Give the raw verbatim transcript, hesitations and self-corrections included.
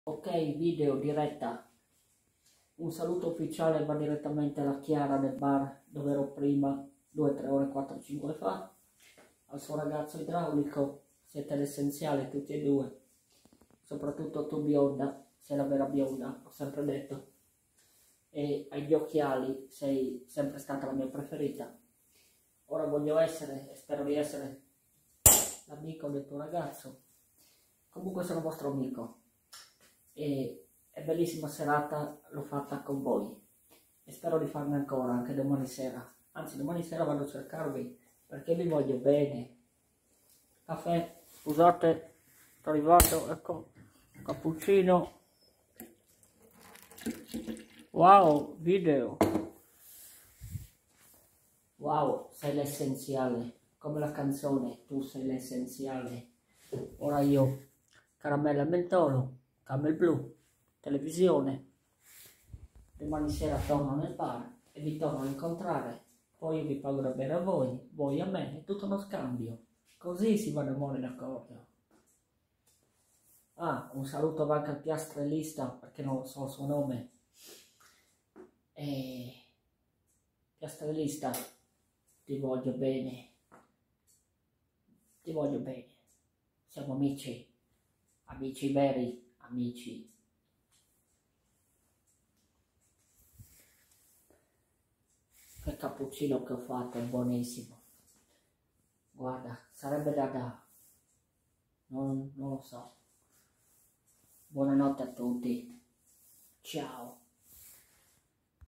Ok, video diretta. Un saluto ufficiale va direttamente alla Chiara del bar dove ero prima, due, tre ore, quattro, cinque fa. Al suo ragazzo idraulico, siete l'essenziale tutti e due. Soprattutto tu bionda, sei la vera bionda, ho sempre detto. E agli occhiali sei sempre stata la mia preferita. Ora voglio essere, e spero di essere, l'amico del tuo ragazzo. Comunque sono vostro amico. E è bellissima serata l'ho fatta con voi e spero di farne ancora anche domani sera. Anzi, domani sera vado a cercarvi perché vi voglio bene. Caffè, scusate, sto arrivando, ecco, cappuccino. Wow, video. Wow, sei l'essenziale, come la canzone, tu sei l'essenziale. Ora io, caramella al mentolo, camel blu, televisione. Domani sera torno nel bar e vi torno a incontrare. Poi io vi pago da bere a voi, voi a me, è tutto uno scambio. Così si va d'amore d'accordo. Ah, un saluto va anche al piastrellista, perché non lo so il suo nome. E... piastrellista, ti voglio bene. Ti voglio bene. Siamo amici. Amici veri, amici. Che cappuccino che ho fatto, è buonissimo. Guarda, sarebbe da da. Non, non lo so. Buonanotte a tutti. Ciao.